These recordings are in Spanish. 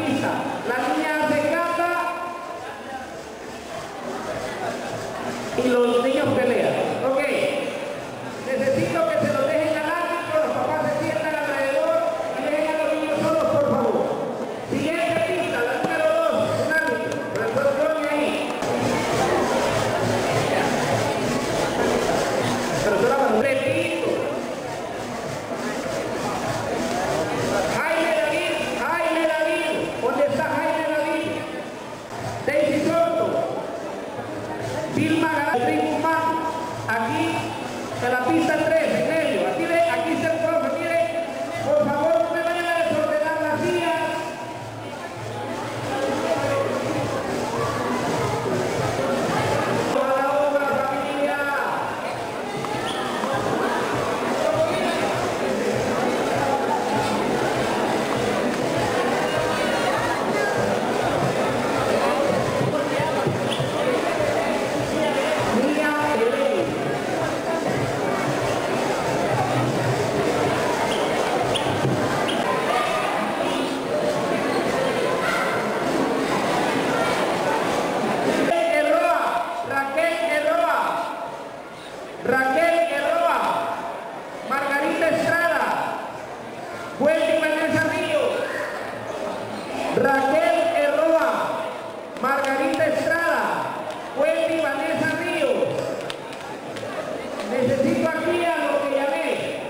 pista. La niña hace caca y los niños pelean. Ok. Necesito que se los dejen al árbitro, los papás se sientan alrededor y dejen a los niños solos, por favor. Siguiente pista, la número 2, un árbitro. Resuelve ahí. Pero solo para repito. Jaime David, ¿dónde está Jaime David? Daisy Soto, Vilma Guzmán, aquí en la pista 3, en medio. Aquí está el profe, mire, por favor no me vayan a desordenar las sillas. ¡A la obra, familia! Raquel Erroa, Margarita Estrada, Wendy Vanessa Ríos. Raquel Erroa, Margarita Estrada, Wendy Vanessa Ríos. Necesito aquí a lo que llamé.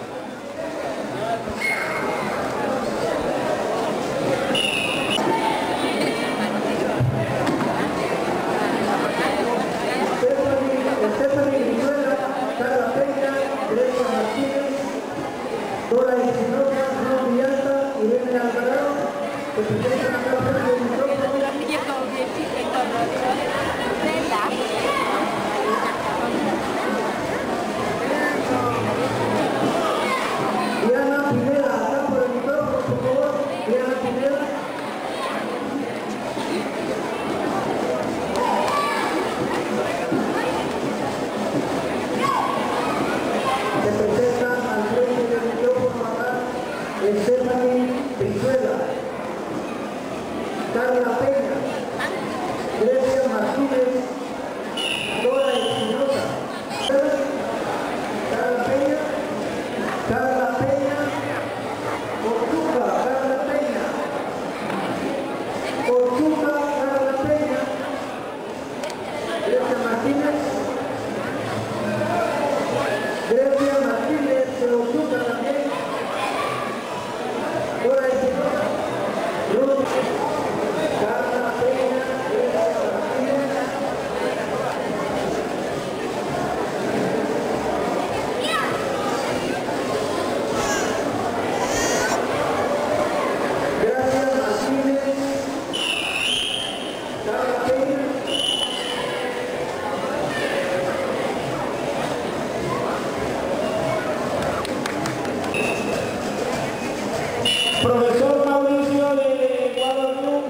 Carla Peña, Grecia Martínez, Dora Espinosa, Bruno Villalta, Irene Alvarado, que se presentan acá frente del micrófono. Diana Pineda, acá por el micrófono, por favor. Diana Pineda. Se presentan al frente del micrófono acá Stephanie Brizuela, Carla Peña, Grecia Martínez, Dora Espinosa, Carla Peña, Ochuca, Carla Peña, Grecia Martínez, se Ochuca también, Dora Espinosa, Ruth, Carla Peña, Grecia Martínez. Gracias Martínez, Carla Peña. Profesor Mauricio de Guadalupe.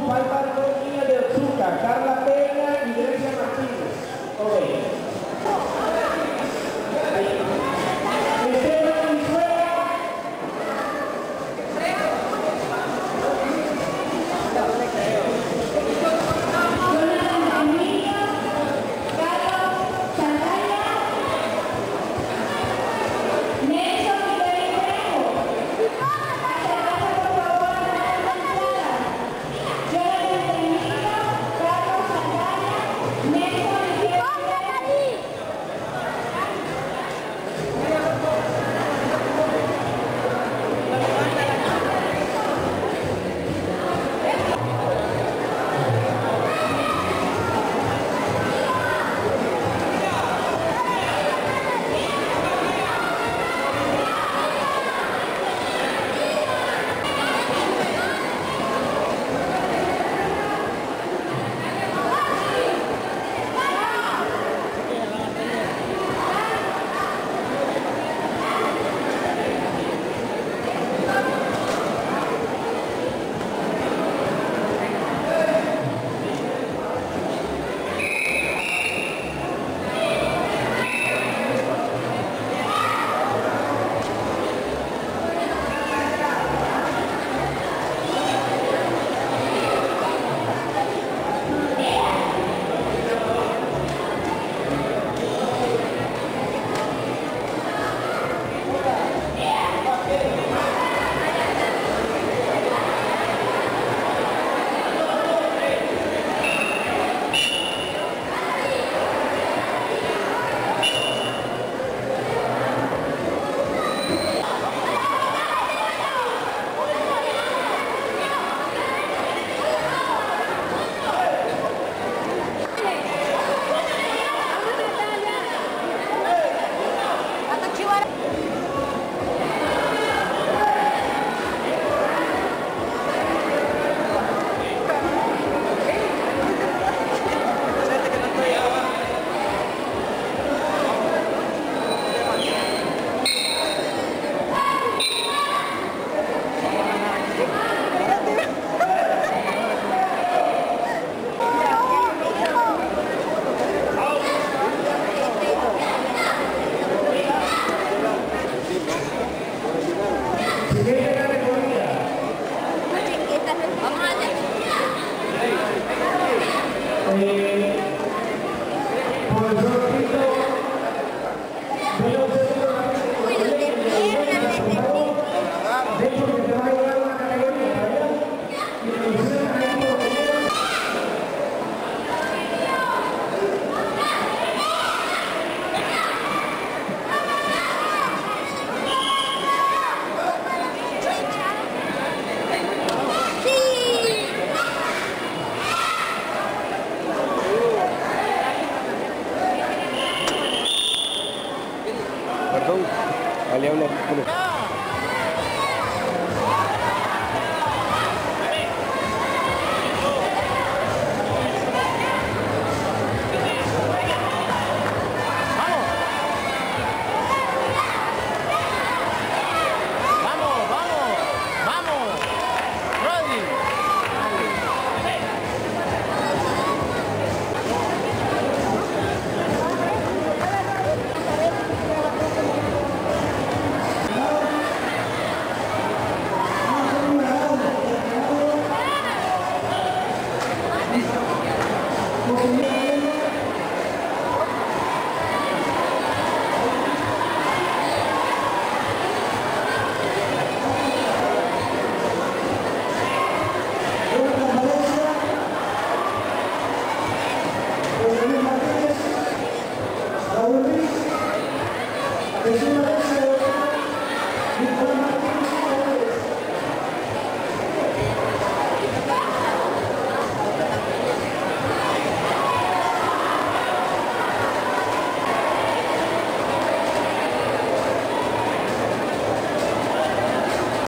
con